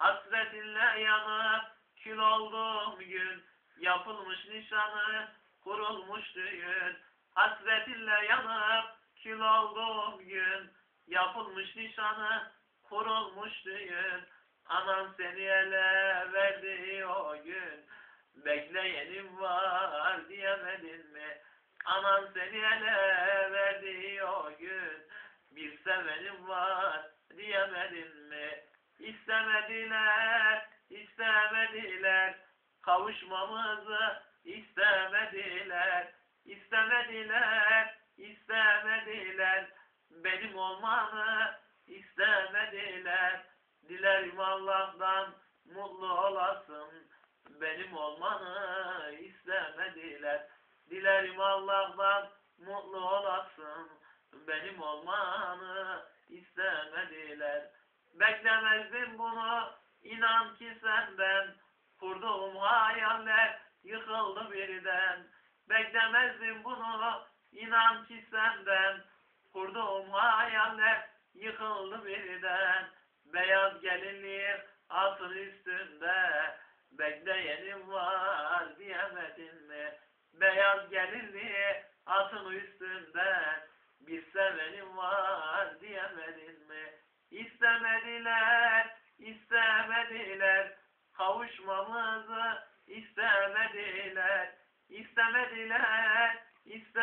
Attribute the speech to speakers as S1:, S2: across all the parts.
S1: Hasretinle yanıp kül oldum gün, yapılmış nişanı, kurulmuş düğün. Hasretinle yanıp kül oldum gün, yapılmış nişanı, kurulmuş düğün. Anan seni ele verdi o gün, bekleyenim var diyemedin mi? Anan seni ele verdi o gün, bir sevenim var diyemedin mi? İstemediler, istemediler, kavuşmamızı istemediler, istemediler, istemediler, benim olmamı istemediler. Dilerim Allah'tan mutlu olasın, benim olmanı istemediler. Dilerim Allah'tan mutlu olasın, benim olmanı istemediler. Beklemezdim bunu, inan ki senden, kurduğum hayaller yıkıldı birden. Beklemezdim bunu, inan ki senden, kurduğum hayaller yıkıldı birden. Beyaz gelinlik atın üstünde, bekleyenim var diyemedin mi? Beyaz gelinlik atın üstünde, bir sevenim var diyemedin mi? İstemediler, istemediler, kavuşmamızı istemediler, istemediler,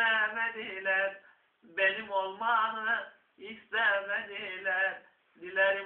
S1: istemediler, benim olmamı istemediler. Dilerim